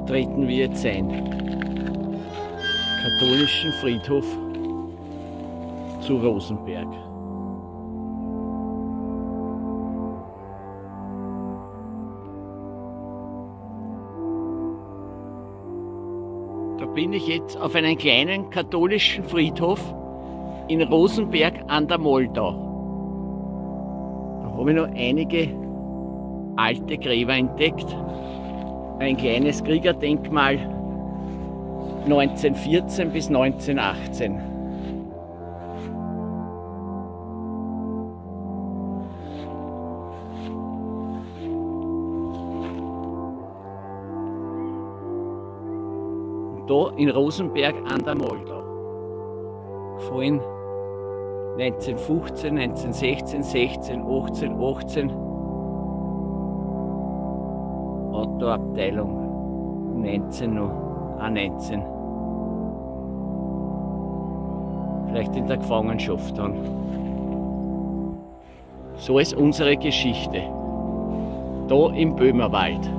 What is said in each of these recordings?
treten wir jetzt ein. Katholischen Friedhof zu Rosenberg. Da bin ich jetzt auf einem kleinen katholischen Friedhof in Rosenberg an der Moldau. Da habe ich noch einige alte Gräber entdeckt. Ein kleines Kriegerdenkmal 1914 bis 1918. Da in Rosenberg an der Moldau. Vorhin 1915, 1916, 16, 18, 18. Autoabteilung 19 noch, auch 19. Vielleicht in der Gefangenschaft dann. So ist unsere Geschichte. Da im Böhmerwald.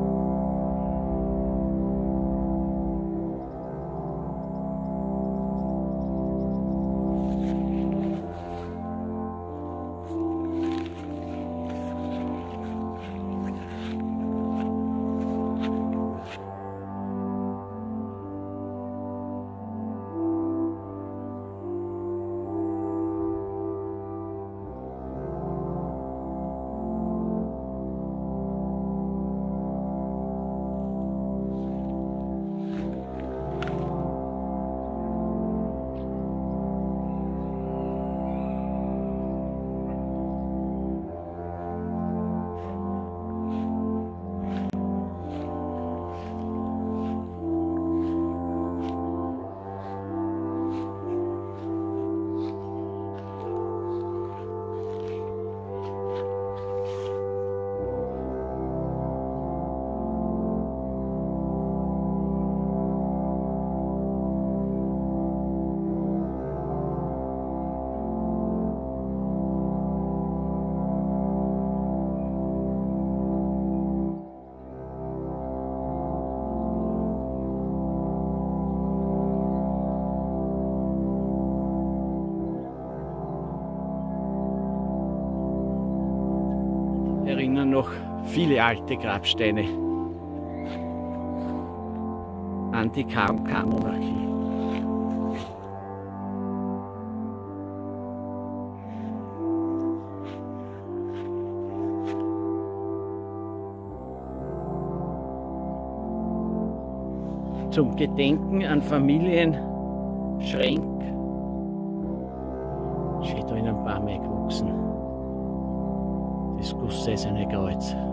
Erinnern noch viele alte Grabsteine an die KMK-Monarchie. Zum Gedenken an Familien Schrenk steht da in ein paar mehr gewachsen. Das Gusseiserne Kreuz.